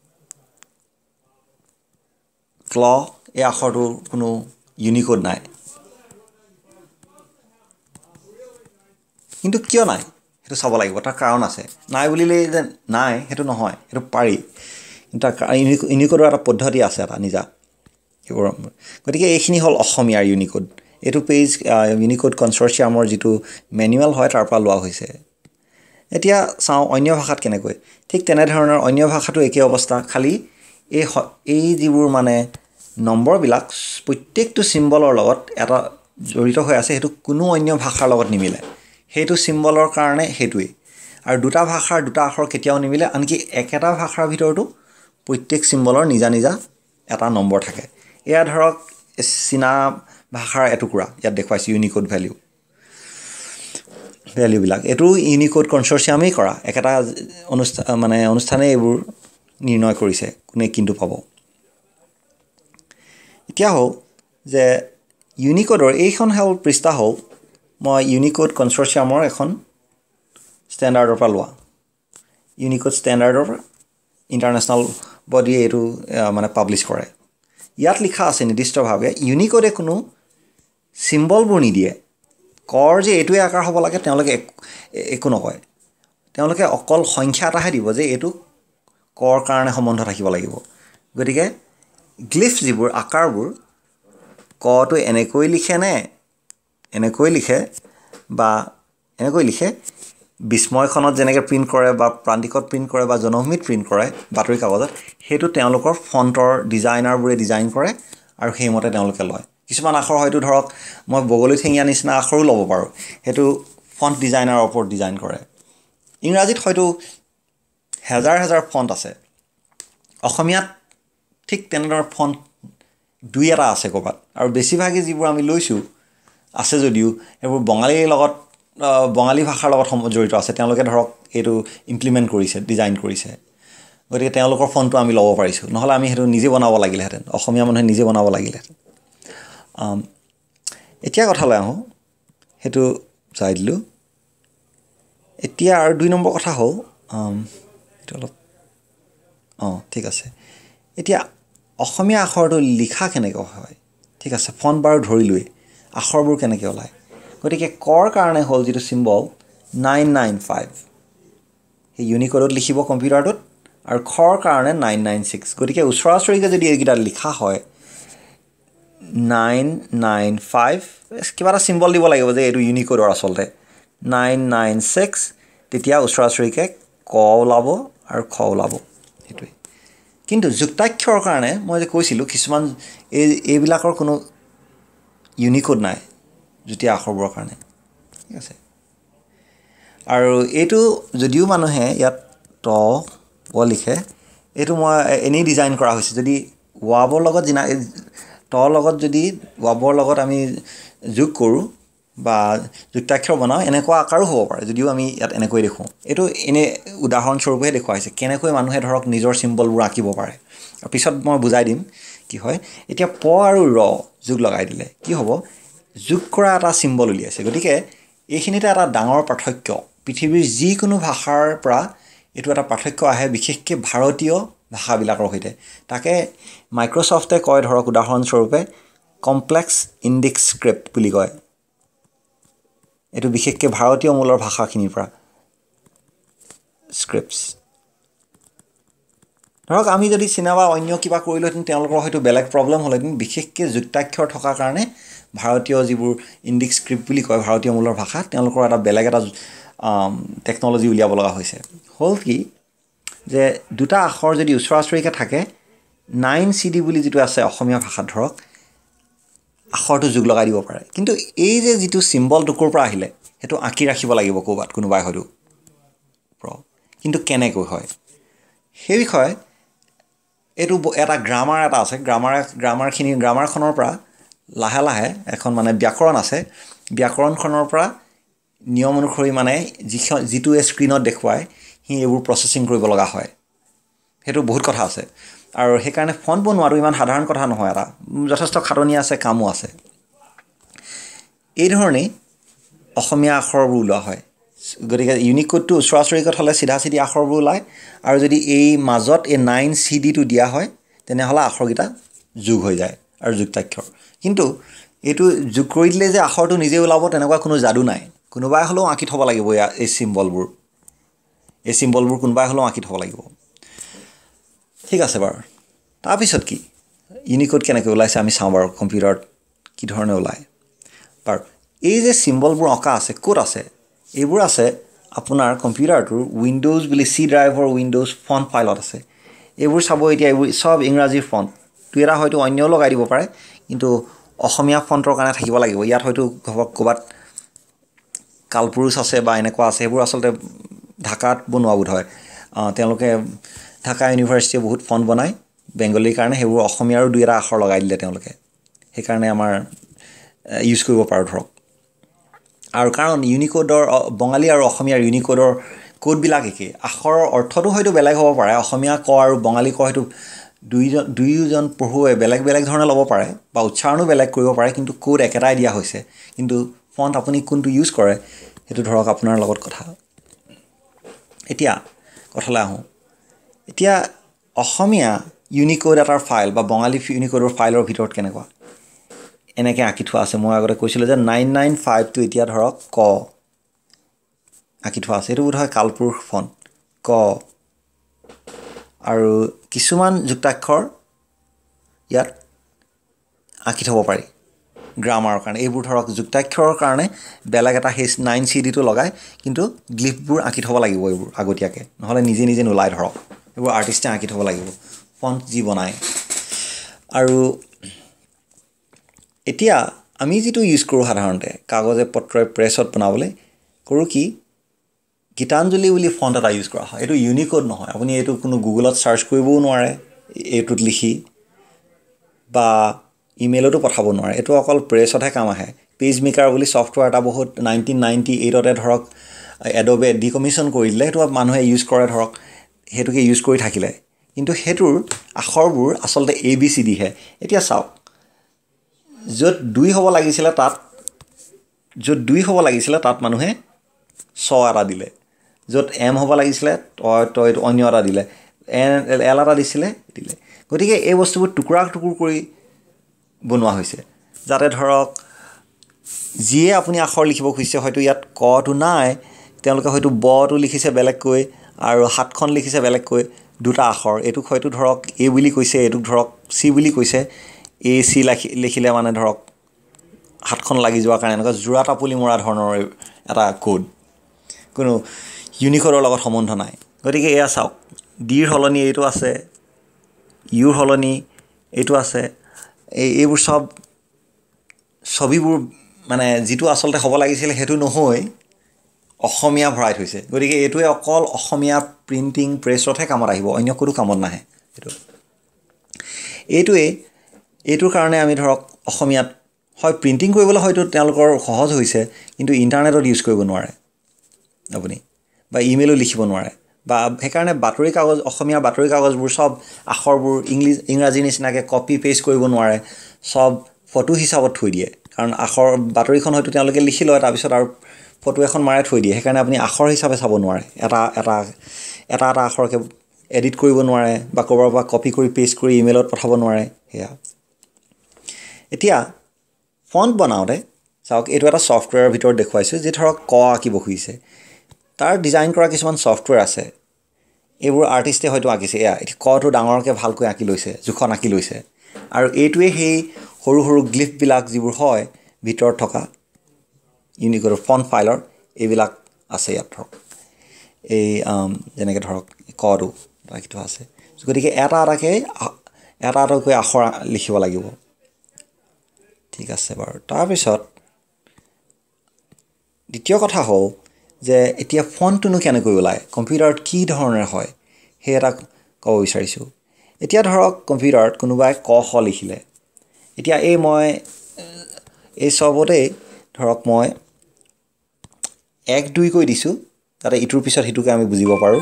ক্ল এই আখৰটোৰ কোনো ইউনিকোড নাই কিন্তু কিয় নাই হেতু চাব লাগিব তাৰ কাৰণ আছে নাই বুলিলে যে নাই হেতু নহয় হেতু পাৰি কিন্তু ইউনিকোডৰ এটা পদ্ধতি আছে এটা নিজা গতিকে এইখিনি হল অসমীয়াৰ ইউনিকোড এটো পেজ ইউনিকোড কনসৰ্টিয়ামৰ যেটো ম্যানুয়াল হয় তাৰ পৰা লোৱা হৈছে এতিয়া চাও অন্য ভাষাত কেনেকৈ ঠিক তেনে ধৰণৰ অন্য ভাষাটো একে অৱস্থা খালি এই এই যিবোৰ মানে নম্বৰ বিলাক প্ৰত্যেকটো সিম্বলৰ লগত এটা জড়িত হৈ আছে হেতু কোনো অন্য ভাষাৰ লগত নিমিলে হেতু সিম্বলৰ কাৰণে হেতুই আৰু দুটা ভাষাৰ দুটা আখৰ কেতিয়াও নিমিলে আনকি একেটা ভাষাৰ ভিতৰতো প্ৰত্যেক সিম্বলৰ নিজা নিজা এটা নম্বৰ থাকে এয়া ধৰক চীনা ভাষাৰ এটুকুৰা ইয়াত দেখুৱাইছে ইউনিকোড ভ্যালু ভ্যালু বিলাক এটো ইউনিকোড কনসৰ্টিয়ামে কৰা একটা অনুষ্ঠান মানে অনুষ্ঠানে এইবোৰ নিৰ্ণয় কৰিছে কোনে কিন্তু পাব এতিয়া হল যে ইউনিকোডৰ এইখন হল পৃষ্ঠা হল মই ইউনিকোড কনসৰ্টিয়ামৰ এখন ষ্টেণ্ডাৰ্ডৰ পৰা লোৱা ইউনিকোড ষ্টেণ্ডাৰ্ডৰ ইন্টাৰনেশনাল বডি এটো মানে পাবলিশ কৰে ইয়াত লিখা আছে নিৰ্দিষ্টভাৱে ইউনিকোডে কোনো সিম্বলবোৰ নিদিয়ে কৰ যে এটোই আকাৰ হ'ব লাগে তেওঁলোকে একো নকয় তেওঁলোকে অকল সংখ্যা এটাহে দিব যে এটো কৰ কাৰণে সম্বন্ধ থাকিব লাগিব গতিকে গ্লিফ যিবোৰ আকাৰবোৰ কটো এনেকৈ লিখে নে এনেকৈ লিখে বা এনেকৈ লিখে বিস্ময়খনত যেনেকৈ প্ৰিন্ট কৰে বা প্ৰান্তিকত প্ৰিন্ট কৰে বা জনভূমিত প্ৰিন্ট কৰে বাতৰি কাগজত হেতু তেওঁলোকৰ ফন্টৰ ডিজাইনাৰবোৰে ডিজাইন কৰে আৰু সেইমতে তেওঁলোকে লয় কিছুমান আখৰ হয়তো ধৰক মই বগলী ঠেঙিয়া নিচিনা আখৰো ল'ব পাৰো হেতু ফন্ট ডিজাইনাৰৰ ওপৰত ডিজাইন কৰে ইংৰাজীত হয়তো হাজাৰ হাজাৰ ফন্ট আছে অসমীয়াত ঠিক তেনেদৰ ফন্ট দুই এটা আছে কবাত আৰু বেছিভাগে যিবোৰ আমি লৈছো আছে যদিও এবোৰ বঙালীৰ লগত বঙালী ভাষাৰ লগত জড়িত আছে তেওঁলোকে ধৰক এটো ইমপ্লিমেন্ট কৰিছে ডিজাইন কৰিছে গতিকে তেওঁলোকৰ ফন্টটো আমি ল'ব পাৰিছোঁ নহলে আমি হেতু নিজে বনাব লাগিলহেঁতেন অসমীয়া মানুহে নিজে বনাব লাগিলহেঁতেন এতিয়া কথালৈ আহোঁ হেতু চাই দিলোঁ এতিয়া আৰু দুই নম্বৰ কথা হ'ল এইটো অলপ অঁ ঠিক আছে এতিয়া অসমীয়া আখৰটো লিখা কেনেকৈ হয় ঠিক আছে ফন্ট বাৰু ধৰিলোৱে আখৰবোৰ কেনেকৈ ওলায় গতিকে কৰ কাৰণে হ'ল যিটো চিম্বল nine nine five এই ইউনিকোডত লিখিব কম্পিউটাৰটোত আৰু খৰ কাৰণে nine nine six গতিকে উচৰা-উচৰিকৈ যদি এইকেইটা লিখা হয় nine nine five কিবা এটা চিম্বল দিব লাগিব যে এইটো ইউনিকোডৰ আচলতে nine nine six তেতিয়া উচৰা-উচৰিকৈ ক ওলাব আৰু খ ওলাব সেইটোৱে কিন্তু যুক্তাক্ষৰৰ কাৰণে মই যে কৈছিলোঁ কিছুমান এই এইবিলাকৰ কোনো ইউনিকোড নাই যুটীয়া আখৰবোৰৰ কাৰণে ঠিক আছে আৰু এইটো যদিও মানুহে ইয়াত ত ও লিখে এইটো মই এনেই ডিজাইন কৰা হৈছে যদি ৱাবৰ লগত জিনা ত লগত যদি ৱাবৰ লগত আমি যোগ কৰোঁ বা যুক্তাক্ষৰ বনাওঁ এনেকুৱা আকাৰো হ'ব পাৰে যদিও আমি ইয়াত এনেকৈ দেখোঁ এইটো এনে উদাহৰণস্বৰূপে দেখুওৱা হৈছে কেনেকৈ মানুহে ধৰক নিজৰ চিম্বলবোৰ আঁকিব পাৰে আৰু পিছত মই বুজাই দিম কি হয় এতিয়া প আৰু ৰ যোগ লগাই দিলে কি হ'ব যোগ কৰা এটা চিম্বল উলিয়াইছে গতিকে এইখিনিতে এটা ডাঙৰ পাৰ্থক্য পৃথিৱীৰ যিকোনো ভাষাৰ পৰা এইটো এটা পাৰ্থক্য আহে বিশেষকৈ ভাৰতীয় ভাষাবিলাকৰ সৈতে তাকে মাইক্ৰ'ছফ্টে কয় ধৰক উদাহৰণস্বৰূপে কমপ্লেক্স ইণ্ডিক্স স্ক্ৰিপ্ট বুলি কয় এইটো বিশেষকৈ ভাৰতীয় মূলৰ ভাষাখিনিৰ পৰা স্ক্ৰিপ্টছ ধৰক আমি যদি চিনেমা অন্য কিবা কৰিলোহেঁতেন তেওঁলোকৰ হয়তো বেলেগ প্ৰব্লেম হ'লহেঁতেন বিশেষকৈ যুক্তাক্ষৰ থকাৰ কাৰণে ভাৰতীয় যিবোৰ ইণ্ডিক্স স্ক্ৰিপ্ট বুলি কয় ভাৰতীয় মূলৰ ভাষা তেওঁলোকৰ এটা বেলেগ এটা টেকন'লজি উলিয়াব লগা হৈছে হ'ল কি যে দুটা আখৰ যদি ওচৰা-ওচৰিকৈ থাকে নাইন চি ডি বুলি যিটো আছে অসমীয়া ভাষাত ধৰক আখৰটো যোগ লগাই দিব পাৰে কিন্তু এই যে যিটো চিম্বল টুকুৰ পৰা আহিলে সেইটো আঁকি ৰাখিব লাগিব ক'ৰবাত কোনোবাই হয়তো কিন্তু কেনেকৈ হয় সেই বিষয়ে এইটো এটা গ্ৰামাৰ এটা আছে গ্ৰামাৰ গ্ৰামাৰখিনি গ্ৰামাৰখনৰ পৰা লাহে লাহে এখন মানে ব্যাকৰণ আছে ব্যাকৰণখনৰ পৰা নিয়ম অনুসৰি মানে যিখন যিটোৱে স্ক্ৰীণত দেখুৱায় সি এইবোৰ প্ৰচেছিং কৰিব লগা হয় সেইটো বহুত কথা আছে আৰু সেইকাৰণে ফন্ট বনোৱাটো ইমান সাধাৰণ কথা নহয় এটা যথেষ্ট খাটনি আছে কামো আছে এই ধৰণেই অসমীয়া আখৰবোৰ ওলোৱা হয় গতিকে ইউনিকোডটো ওচৰা-ওচৰিকৈ হ'লে চিধা চিধি আখৰবোৰ ওলায় আৰু যদি এই মাজত এই নাইন চি ডিটো দিয়া হয় তেনেহ'লে আখৰকেইটা যোগ হৈ যায় আৰু যুক্তাক্ষৰ কিন্তু এইটো যোগ কৰি দিলে যে আখৰটো নিজে ওলাব তেনেকুৱা কোনো যাদু নাই কোনোবাই হ'লেও আঁকি থ'ব লাগিব এই চিম্বলবোৰ এই চিম্বলবোৰ কোনোবাই হ'লেও আঁকি থ'ব লাগিব ঠিক আছে বাৰু তাৰপিছত কি ইউনিকোড কেনেকৈ ওলাইছে আমি চাওঁ বাৰু কম্পিউটাৰত কি ধৰণে ওলায় বাৰু এই যে চিম্বলবোৰ অঁকা আছে ক'ত আছে এইবোৰ আছে আপোনাৰ কম্পিউটাৰটোৰ উইণ্ডোজ বুলি চি ড্ৰাইভৰ উইণ্ডোজ ফন্ট ফাইলত আছে এইবোৰ চাব এতিয়া এইবোৰ চব ইংৰাজী ফন্ট দুই এটা হয়তো অন্যও লগাই দিব পাৰে কিন্তু অসমীয়া ফন্টৰ কাৰণে থাকিব লাগিব ইয়াত হয়তো ক'ৰবাত কালপুৰুষ আছে বা এনেকুৱা আছে সেইবোৰ আচলতে ঢাকাত বনোৱা বোধ হয় তেওঁলোকে ঢাকা ইউনিভাৰ্চিটিয়ে বহুত ফন্ট বনায় বেংগলীৰ কাৰণে সেইবোৰ অসমীয়াৰো দুই এটা আখৰ লগাই দিলে তেওঁলোকে সেইকাৰণে আমাৰ ইউজ কৰিব পাৰোঁ ধৰক আৰু কাৰণ ইউনিকোডৰ বঙালী আৰু অসমীয়াৰ ইউনিকোডৰ কোডবিলাক একেই আখৰৰ অৰ্থটো হয়তো বেলেগ হ'ব পাৰে অসমীয়া ক আৰু বঙালী ক হয়তো দুইজন দুয়োজন পঢ়ুৱে বেলেগ বেলেগ ধৰণে ল'ব পাৰে বা উচ্চাৰণো বেলেগ কৰিব পাৰে কিন্তু কোড একেটাই দিয়া হৈছে কিন্তু ফন্ট আপুনি কোনটো ইউজ কৰে সেইটো ধৰক আপোনাৰ লগত কথা এতিয়া কথালৈ আহোঁ এতিয়া অসমীয়া ইউনিকোড এটাৰ ফাইল বা বঙালী ইউনিকোডৰ ফাইলৰ ভিতৰত কেনেকুৱা এনেকৈ আঁকি থোৱা আছে মই আগতে কৈছিলোঁ যে নাইন নাইন ফাইভটো এতিয়া ধৰক ক আঁকি থোৱা আছে এইটো বোধ হয় কালপুৰুষ ফন্ট ক আৰু কিছুমান যুক্তাক্ষৰ ইয়াত আঁকি থ'ব পাৰি গ্ৰামাৰৰ কাৰণে এইবোৰ ধৰক যুক্তাক্ষৰৰ কাৰণে বেলেগ এটা সেই নাইন চি ডিটো লগাই কিন্তু গ্লিফবোৰ আঁকি থ'ব লাগিব এইবোৰ আগতীয়াকৈ নহ'লে নিজে নিজে নোলায় ধৰক এইবোৰ আৰ্টিষ্টে আঁকি থ'ব লাগিব ফন্ট যি বনায় আৰু এতিয়া আমি যিটো ইউজ কৰোঁ সাধাৰণতে কাগজে পত্ৰই প্ৰেছত বনাবলৈ কৰোঁ কি গীতাঞ্জলি বুলি ফন্ট এটা ইউজ কৰা হয় এইটো ইউনিকোড নহয় আপুনি এইটো কোনো গুগলত চাৰ্চ কৰিবও নোৱাৰে এইটোত লিখি বা ইমেইলতো পঠাব নোৱাৰে এইটো অকল প্ৰেছতহে কাম আহে পেজ মেকাৰ বুলি ছফ্টৱেৰ এটা বহুত নাইনটিন নাইণ্টি এইটতে ধৰক এডবে ডিকমিশ্যন কৰি দিলে সেইটো মানুহে ইউজ কৰে ধৰক হেতুকে ইউজ কৰি থাকিলে কিন্তু হেতুৰ আখৰবোৰ আসলতে এ বি সি ডি হে এতিয়া চাওক যত দুই হ'ব লাগিছিল তাত যত দুই হ'ব লাগিছিল তাত মানুহে ছ এটা দিলে যত এম হ'ব লাগিছিল তই তই অন্য এটা দিলে এল এটা দিছিলে দিলে গতিকে এই বস্তুবোৰ টুকুৰা টুকুৰ কৰি বনোৱা হৈছে যাতে ধৰক যিয়ে আপুনি আখৰ লিখিব খুজিছে হয়তো ইয়াত কটো নাই তেওঁলোকে হয়তো বটো লিখিছে বেলেগকৈ আৰু হাতখন লিখিছে বেলেগকৈ দুটা আখৰ এটুক হয়তো ধৰক এ বুলি কৈছে এটুক ধৰক সি বুলি কৈছে এ সি লিখিলে মানে ধৰক হাতখন লাগি যোৱাৰ কাৰণে এনেকুৱা জোৰা টাপুলি মৰা ধৰণৰ এটা কোড কোনো ইউনিকোডৰ লগত সম্বন্ধ নাই গতিকে এয়া চাওক ডিৰ হলনি এইটো আছে ইউৰ হলনি এইটো আছে এই এইবোৰ সব ছবিবোৰ মানে যিটো আসলতে হ'ব লাগিছিল হেতু নহয় অসমীয়া ভৰাই থৈছে গতিকে এইটোৱে অকল অসমীয়া প্ৰিন্টিং প্ৰেছতহে কামত আহিব অন্য কোনো কামত নাহে এটো এইটোৱে এইটোৰ কাৰণে আমি ধৰক অসমীয়াত হয় প্ৰিন্টিং কৰিবলৈ হয়তো তেওঁলোকৰ সহজ হৈছে কিন্তু ইন্টাৰনেটত ইউজ কৰিব নোৱাৰে আপুনি বা ইমেইলো লিখিব নোৱাৰে বা হেকাৰণে বাতৰি কাগজ অসমীয়া বাতৰি কাগজবোৰ সব আখৰবোৰ ইংলিছ ইংৰাজী নিচিনাকৈ কপি পেষ্ট কৰিব নোৱাৰে সব ফটো হিচাপত থৈ দিয়ে কাৰণ আখৰ বাতৰিখন হয়তো তেওঁলোকে লিখি লয় তাৰ পিছত আৰু ফটো এখন মাৰাই থৈ দিয়ে হেকাৰণে আপুনি আখৰ হিচাপে চাব নোৱাৰে এটা এটা এটা এটা আখৰকে এডিট কৰিব নোৱাৰে বা ক'ৰবাৰ পৰা কপি কৰি পেষ্ট কৰি ইমেইলত পঠাব নোৱাৰে হেয়া এতিয়া ফন্ট বনাওঁতে চাওক এইটো এটা সফটৱেৰৰ ভিতৰত দেখুৱাইছো যে ধৰক ক আঁকিব খুজিছে তাৰ ডিজাইন কৰা কিছুমান সফটৱেৰ আছে এইবোৰ আৰ্টিষ্টে হয়তো আঁকিছে এয়া এটি কটো ডাঙৰকৈ ভালকৈ আঁকি লৈছে জোখন আঁকি লৈছে আৰু এইটোৱে সেই সৰু সৰু গ্লিফ বিলাক যিবোৰ হয় ভিতৰত থকা ইউনিকোডৰ ফন্ট ফাইলৰ এইবিলাক আছে ইয়াত ধৰক এই যেনেকৈ ধৰক কটো ৰাখিটো আছে গতিকে এটা এটাকৈ এটা এটাকৈ আখৰ লিখিব লাগিব ঠিক আছে বাৰু তাৰপিছত দ্বিতীয় কথা হ'ল যে এতিয়া ফন্টটো কেনেকৈ ওলায় কম্পিউটাৰত কি ধৰণে হয় সেই এটা ক'ব বিচাৰিছোঁ এতিয়া ধৰক কম্পিউটাৰত কোনোবাই ক খ লিখিলে এতিয়া এই মই এই সবতে ধৰক মই এক দুই কৈ দিছোঁ যাতে ইটোৰ পিছত হিটোকে আমি বুজিব পাৰোঁ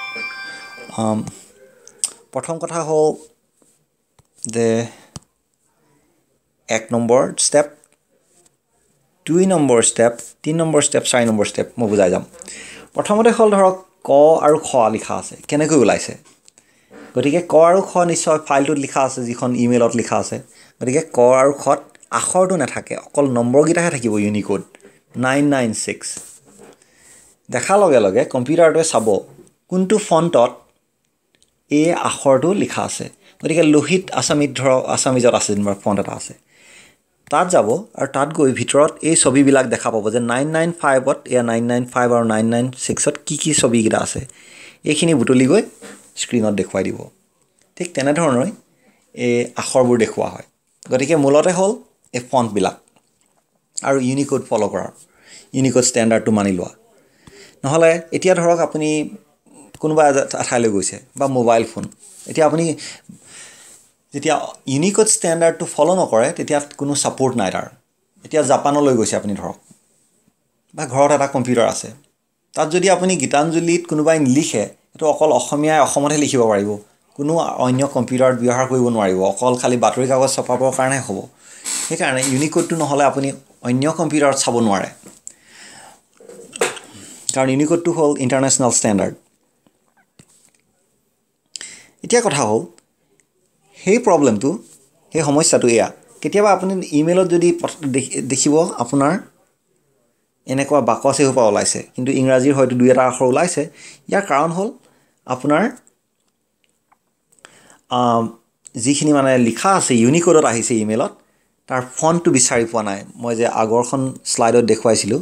প্ৰথম কথা হ'ল যে এক নম্বৰ ষ্টেপ দুই নম্বৰ ষ্টেপ তিন নম্বৰ ষ্টেপ চাৰি নম্বৰ ষ্টেপ মই বুজাই যাম প্ৰথমতে হ'ল ধৰক ক আৰু খ লিখা আছে কেনেকৈ ওলাইছে গতিকে ক আৰু খ নিশ্চয় ফাইলটোত লিখা আছে যিখন ইমেইলত লিখা আছে গতিকে ক আৰু খত আখৰটো নাথাকে অকল নম্বৰকেইটাহে থাকিব ইউনিকোড নাইন নাইন ছিক্স দেখাৰ লগে লগে কম্পিউটাৰটোৱে চাব কোনটো ফণ্টত এই আখৰটো লিখা আছে গতিকে লোহিত আছামিজ ধৰক আছামিজত আছে যেনিবা ফণ্ট এটা আছে তাত যাব আৰু তাত গৈ ভিতৰত এই ছবিবিলাক দেখা পাব যে নাইন নাইন ফাইভত এয়া নাইন নাইন ফাইভ আৰু নাইন নাইন ছিক্সত কি কি ছবিকেইটা আছে এইখিনি বুটলি গৈ স্ক্ৰীনত দেখুৱাই দিব ঠিক তেনেধৰণে এই আখৰবোৰ দেখুওৱা হয় গতিকে মূলতে হ'ল এই ফণ্টবিলাক আৰু ইউনিকোড ফ'ল' কৰা ইউনিকোড ষ্টেণ্ডাৰ্ডটো মানি লোৱা নহ'লে এতিয়া ধৰক আপুনি কোনোবা এঠাইলৈ গৈছে বা মোবাইল ফোন এতিয়া আপুনি যেতিয়া ইউনিকোড ষ্টেণ্ডাৰ্ডটো ফ'ল' নকৰে তেতিয়া কোনো ছাপোৰ্ট নাই তাৰ এতিয়া জাপানলৈ গৈছে আপুনি ধৰক বা ঘৰত এটা কম্পিউটাৰ আছে তাত যদি আপুনি গীতাঞ্জলিত কোনোবাই লিখে সেইটো অকল অসমীয়াই অসমতহে লিখিব পাৰিব কোনো অন্য কম্পিউটাৰত ব্যৱহাৰ কৰিব নোৱাৰিব অকল খালি বাতৰি কাগজ ছপাবৰ কাৰণে হ'ব সেইকাৰণে ইউনিকোডটো নহ'লে আপুনি অন্য কম্পিউটাৰত চাব নোৱাৰে কাৰণ ইউনিকোডটো হ'ল ইণ্টাৰনেশ্যনেল ষ্টেণ্ডাৰ্ড এতিয়া কথা হ'ল সেই প্ৰব্লেমটো সেই সমস্যাটো এয়া কেতিয়াবা আপুনি ইমেইলত যদি দেখিব আপোনাৰ এনেকুৱা বাকচ এসোপা ওলাইছে কিন্তু ইংৰাজীৰ হয়তো দুই এটা আখৰ ওলাইছে ইয়াৰ কাৰণ হ'ল আপোনাৰ যিখিনি মানে লিখা আছে ইউনিকোডত আহিছে ইমেইলত তাৰ ফণ্টটো বিচাৰি পোৱা নাই মই যে আগৰখন শ্লাইডত দেখুৱাইছিলোঁ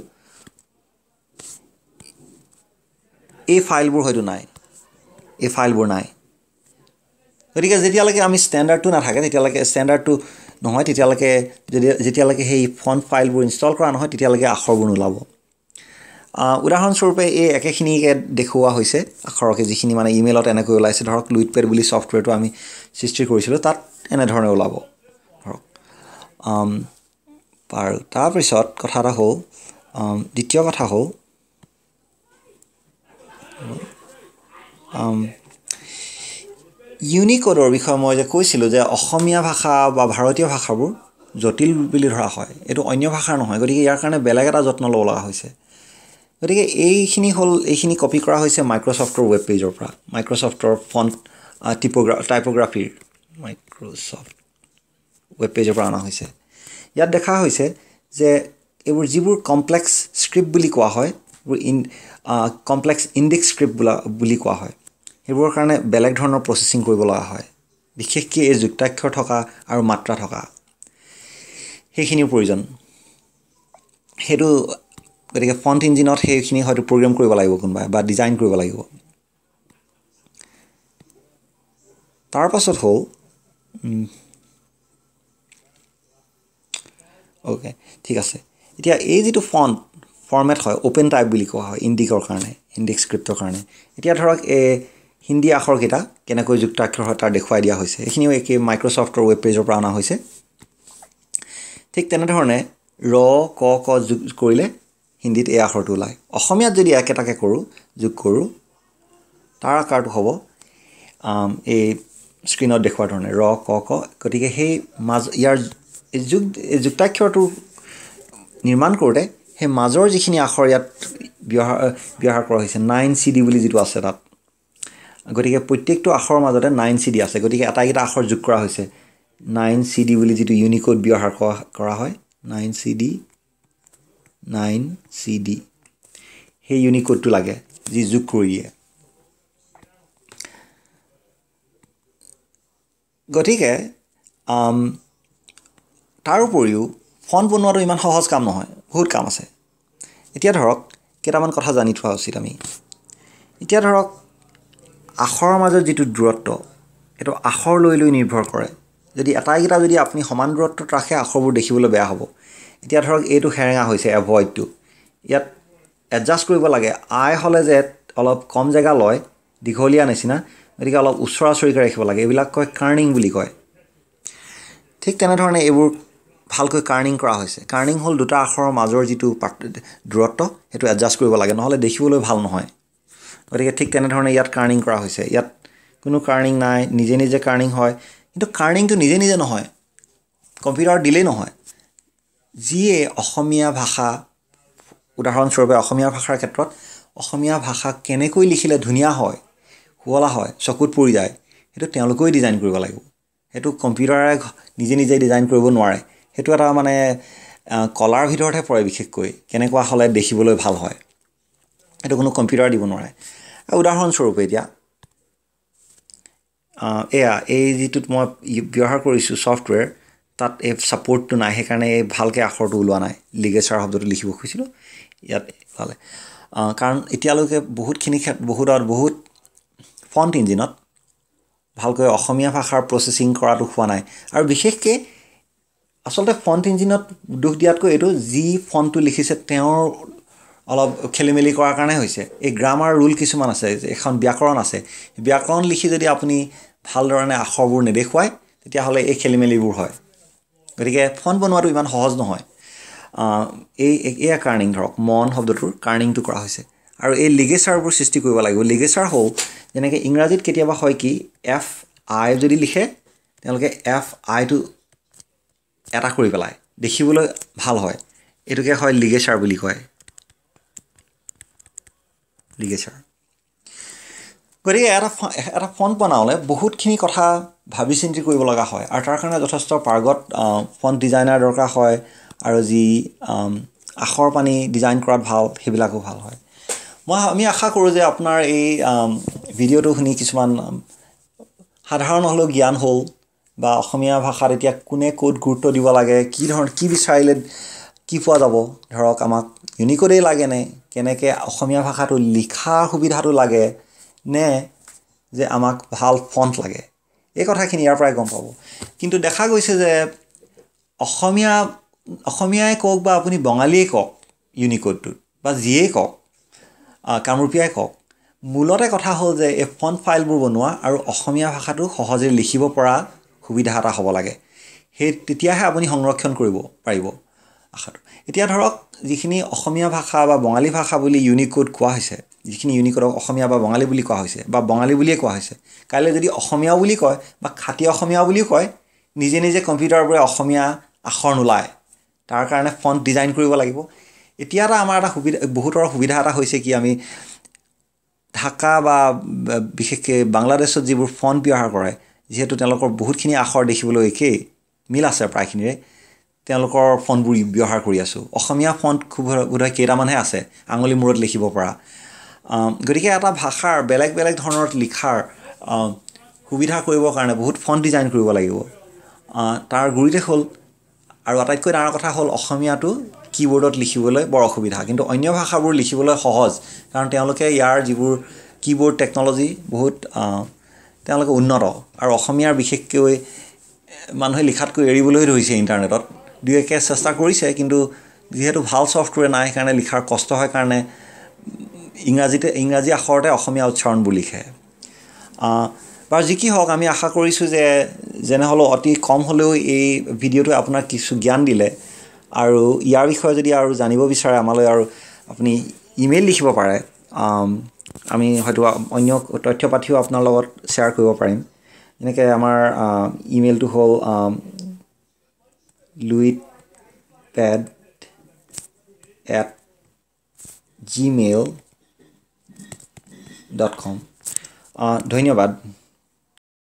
এই ফাইলবোৰ হয়তো নাই এই ফাইলবোৰ নাই গতিকে যেতিয়ালৈকে আমি ষ্টেণ্ডাৰ্ডটো নাথাকে তেতিয়ালৈকে ষ্টেণ্ডাৰ্ডটো নহয় তেতিয়ালৈকে যদি যেতিয়ালৈকে সেই ফণ্ট ফাইলবোৰ ইনষ্টল কৰা নহয় তেতিয়ালৈকে আখৰবোৰ নোলাব উদাহৰণস্বৰূপে এই একেখিনিকে দেখুওৱা হৈছে আখৰকে যিখিনি মানে ইমেইলত এনেকৈ ওলাইছে ধৰক লুইটপেড বুলি ছফ্টৱেৰটো আমি সৃষ্টি কৰিছিলোঁ তাত এনেধৰণে ওলাব ধৰক আৰু তাৰপিছত কথা এটা হ'ল দ্বিতীয় কথা হ'ল ইউনিকোডৰ বিষয়ে মই যে কৈছিলোঁ যে অসমীয়া ভাষা বা ভাৰতীয় ভাষাবোৰ জটিল বুলি ধৰা হয় এইটো অন্য ভাষাৰ নহয় গতিকে ইয়াৰ কাৰণে বেলেগ এটা যত্ন ল'ব লগা হৈছে গতিকে এইখিনি হ'ল এইখিনি কপি কৰা হৈছে মাইক্ৰ'ছফ্টৰ ৱেব পেজৰ পৰা মাইক্ৰ'ছফ্টৰ ফণ্ট টিপোগ্ৰা টাইপোগ্ৰাফিৰ মাইক্ৰ'ছফ্ট ৱেব পেজৰ পৰা অনা হৈছে ইয়াত দেখা হৈছে যে এইবোৰ যিবোৰ কমপ্লেক্স স্ক্ৰিপ্ট বুলি কোৱা হয় এইবোৰ ইন কমপ্লেক্স ইণ্ডিক্স স্ক্ৰিপ্ট বুলি কোৱা হয় সেইবোৰৰ কাৰণে বেলেগ ধৰণৰ প্ৰচেছিং কৰিব লগা হয় বিশেষকৈ এই যুক্তাক্ষৰ থকা আৰু মাত্ৰা থকা সেইখিনিৰ প্ৰয়োজন সেইটো গতিকে ফণ্ট ইঞ্জিনত সেইখিনি হয়তো প্ৰগ্ৰেম কৰিব লাগিব কোনোবাই বা ডিজাইন কৰিব লাগিব তাৰ পাছত হ'ল অ'কে ঠিক আছে এতিয়া এই যিটো ফণ্ট ফৰ্মেট হয় অ'পেন টাইপ বুলি কোৱা হয় ইণ্ডিকৰ কাৰণে ইণ্ডিক স্ক্ৰিপ্টৰ কাৰণে এতিয়া ধৰক এই হিন্দী আখৰকেইটা কেনেকৈ যুক্তাক্ষৰ হয় তাৰ দেখুৱাই দিয়া হৈছে এইখিনিও একেই মাইক্ৰ'ছফ্টৰ ৱেব পেজৰ পৰা অনা হৈছে ঠিক তেনেধৰণে ৰ ক ক যোগ কৰিলে হিন্দীত এই আখৰটো ওলায় অসমীয়াত যদি একেটাকে কৰোঁ যোগ কৰোঁ তাৰ আকাৰটো হ'ব এই স্ক্ৰীনত দেখুৱাৰ ধৰণে ৰ ক ক গতিকে সেই মাজ ইয়াৰ যুগ যুক্তাক্ষৰটো নিৰ্মাণ কৰোঁতে সেই মাজৰ যিখিনি আখৰ ইয়াত ব্যৱহাৰ ব্যৱহাৰ কৰা হৈছে নাইন চি ডি বুলি যিটো আছে তাত গতিকে প্ৰত্যেকটো আখৰৰ মাজতে নাইন চি ডি আছে গতিকে এটাইকেইটা আখৰ যোগ কৰা হৈছে নাইন চি ডি বুলি যিটো ইউনিকোড ব্যৱহাৰ কৰা হয় nine C D nine C D সেই ইউনিকোডটো লাগে যি যোগ কৰি দিয়ে গতিকে তাৰ উপৰিও ফণ্ট বনোৱাটো ইমান সহজ কাম নহয় বহুত কাম আছে এতিয়া ধৰক কেইটামান কথা জানি থোৱা উচিত আমি এতিয়া ধৰক আখৰৰ মাজত যিটো দূৰত্ব এইটো আখৰ লৈ লৈ নিৰ্ভৰ কৰে যদি এটাইকেইটা যদি আপুনি সমান দূৰত্বত ৰাখে আখৰবোৰ দেখিবলৈ বেয়া হ'ব এতিয়া ধৰক এইটো সেৰেঙা হৈছে এভইডটো ইয়াত এডজাষ্ট কৰিব লাগে আই হ'লে যে অলপ কম জেগা লয় দীঘলীয়া নিচিনা গতিকে অলপ ওচৰা ওচৰিকৈ ৰাখিব লাগে এইবিলাক কয় কাৰ্ণিং বুলি কয় ঠিক তেনেধৰণে এইবোৰ ভালকৈ কাৰ্ণিং কৰা হৈছে কাৰ্ণিং হ'ল দুটা আখৰৰ মাজৰ যিটো দূৰত্ব সেইটো এডজাষ্ট কৰিব লাগে নহ'লে দেখিবলৈ ভাল নহয় গতিকে ঠিক তেনেধৰণে ইয়াত কাৰ্ণিং কৰা হৈছে ইয়াত কোনো কাৰ্ণিং নাই নিজে নিজে কাৰ্ণিং হয় কিন্তু কাৰ্ণিংটো নিজে নিজে নহয় কম্পিউটাৰত দিলেই নহয় যিয়ে অসমীয়া ভাষা উদাহৰণস্বৰূপে অসমীয়া ভাষাৰ ক্ষেত্ৰত অসমীয়া ভাষা কেনেকৈ লিখিলে ধুনীয়া হয় শুৱলা হয় চকুত পৰি যায় সেইটো তেওঁলোকেই ডিজাইন কৰিব লাগিব সেইটো কম্পিউটাৰে নিজে নিজে ডিজাইন কৰিব নোৱাৰে সেইটো এটা মানে কলাৰ ভিতৰতহে পৰে বিশেষকৈ কেনেকুৱা হ'লে দেখিবলৈ ভাল হয় সেইটো কোনো কম্পিউটাৰ দিব নোৱাৰে উদাহৰণস্বৰূপে এতিয়া এয়া এই যিটোত মই ব্যৱহাৰ কৰিছোঁ ছফ্টৱেৰ তাত এই ছাপৰ্টটো নাই সেইকাৰণে এই ভালকৈ আখৰটো ওলোৱা নাই লিগেচাৰ শব্দটো লিখিব খুজিছিলোঁ ইয়াত ভালে কাৰণ এতিয়ালৈকে বহুতখিনি ক্ষেত্ৰত বহুত বহুত ফণ্ট ইঞ্জিনত ভালকৈ অসমীয়া ভাষাৰ প্ৰচেছিং কৰাটো হোৱা নাই আৰু বিশেষকৈ আচলতে ফণ্ট ইঞ্জিনত দুখ দিয়াতকৈ এইটো যি ফণ্টটো লিখিছে তেওঁৰ অলপ খেলি মেলি কৰাৰ কাৰণে হৈছে এই গ্ৰামাৰ ৰুল কিছুমান আছে এখন ব্যাকৰণ আছে ব্যাকৰণ লিখি যদি আপুনি ভালধৰণে আখৰবোৰ নেদেখুৱায় তেতিয়াহ'লে এই খেলি মেলিবোৰ হয় গতিকে ফণ্ট বনোৱাটো ইমান সহজ নহয় এই এয়া কাৰ্ণিং ধৰক মন শব্দটোৰ কাৰ্ণিংটো কৰা হৈছে আৰু এই লিগেচাৰবোৰ সৃষ্টি কৰিব লাগিব লিগেচাৰ হ'ল যেনেকৈ ইংৰাজীত কেতিয়াবা হয় কি এফ আই যদি লিখে তেওঁলোকে এফ আইটো এটা কৰি পেলায় দেখিবলৈ ভাল হয় এইটোকে হয় লিগেচাৰ বুলি কয় লিগেচাৰ গতিকে এটা এটা ফণ্ট বনাওঁতে বহুতখিনি কথা ভাবি চিন্তি কৰিব লগা হয় আৰু তাৰ কাৰণে যথেষ্ট পাৰ্গত ফণ্ট ডিজাইনাৰ দৰকাৰ হয় আৰু যি আখৰ পানী ডিজাইন কৰাত ভাল সেইবিলাকো ভাল হয় মই আমি আশা কৰোঁ যে আপোনাৰ এই ভিডিঅ'টো শুনি কিছুমান সাধাৰণ হ'লেও জ্ঞান হ'ল বা অসমীয়া ভাষাত এতিয়া কোনে ক'ত গুৰুত্ব দিব লাগে কি ধৰণৰ কি বিচাৰিলে কি পোৱা যাব ধৰক আমাক ইউনিকোডেই লাগেনে কেনেকৈ অসমীয়া ভাষাটো লিখাৰ সুবিধাটো লাগে নে যে আমাক ভাল ফণ্ট লাগে এই কথাখিনি ইয়াৰ পৰাই গম পাব কিন্তু দেখা গৈছে যে অসমীয়া অসমীয়াই কওক বা আপুনি বঙালীয়ে কওক ইউনিকোডটোত বা যিয়েই কওক কামৰূপীয়াই কওক মূলতে কথা হ'ল যে এই ফণ্ট ফাইলবোৰ বনোৱা আৰু অসমীয়া ভাষাটো সহজে লিখিব পৰা সুবিধা এটা হ'ব লাগে সেই তেতিয়াহে আপুনি সংৰক্ষণ কৰিব পাৰিব আশাটো এতিয়া ধৰক যিখিনি অসমীয়া ভাষা বা বঙালী ভাষা বুলি ইউনিকোড কোৱা হৈছে যিখিনি ইউনিকোডক অসমীয়া বা বঙালী বুলি কোৱা হৈছে বা বঙালী বুলিয়ে কোৱা হৈছে কাইলৈ যদি অসমীয়া বুলি কয় বা খাটি অসমীয়া বুলিও কয় নিজে নিজে কম্পিউটাৰৰ পৰা অসমীয়া আখৰ নোলায় তাৰ কাৰণে ফন্ট ডিজাইন কৰিব লাগিব এতিয়া এটা আমাৰ এটা সুবিধা বহুতৰ সুবিধা এটা হৈছে কি আমি ঢাকা বা বিশেষকৈ বাংলাদেশত যিবোৰ ফন্ট ব্যৱহাৰ কৰে যেহেতু তেওঁলোকৰ বহুতখিনি আখৰ দেখিবলৈ একেই মিল আছে প্ৰায়খিনিৰে তেওঁলোকৰ ফন্টবোৰ ব্যৱহাৰ কৰি আছোঁ অসমীয়া ফন্ট খুব বোধহয় কেইটামানহে আছে আঙুলি মূৰত লিখিব পৰা গতিকে এটা ভাষাৰ বেলেগ বেলেগ ধৰণৰ লিখাৰ সুবিধা কৰিবৰ কাৰণে বহুত ফন্ট ডিজাইন কৰিব লাগিব তাৰ গুৰিতে হ'ল আৰু আটাইতকৈ ডাঙৰ কথা হ'ল অসমীয়াটো কীবোৰ্ডত লিখিবলৈ বৰ অসুবিধা কিন্তু অন্য ভাষাবোৰ লিখিবলৈ সহজ কাৰণ তেওঁলোকে ইয়াৰ যিবোৰ কীবোৰ্ড টেকন'লজি বহুত তেওঁলোকে উন্নত আৰু অসমীয়াৰ বিশেষকৈ মানুহে লিখাতকৈ এৰিবলৈ ধৰিছে ইণ্টাৰনেটত দুই একে চেষ্টা কৰিছে কিন্তু যিহেতু ভাল ছফ্টৱেৰ নাই সেইকাৰণে লিখাৰ কষ্ট হয় কাৰণে ইংৰাজীতে ইংৰাজী আখৰতে অসমীয়া উচ্চাৰণবোৰ লিখে বাৰু যি কি হওক আমি আশা কৰিছোঁ যে যেনে হ'লেও অতি কম হ'লেও এই ভিডিঅ'টোৱে আপোনাক কিছু জ্ঞান দিলে আৰু ইয়াৰ বিষয়ে যদি আৰু জানিব বিচাৰে আমালৈ আৰু আপুনি ইমেইল লিখিব পাৰে আমি হয়তো অন্য তথ্য পাতিও আপোনাৰ লগত শ্বেয়াৰ কৰিব পাৰিম যেনেকৈ আমাৰ ইমেইলটো হ'ল লুইটপেড এট জিমেইল ডট কম ধন্যবাদ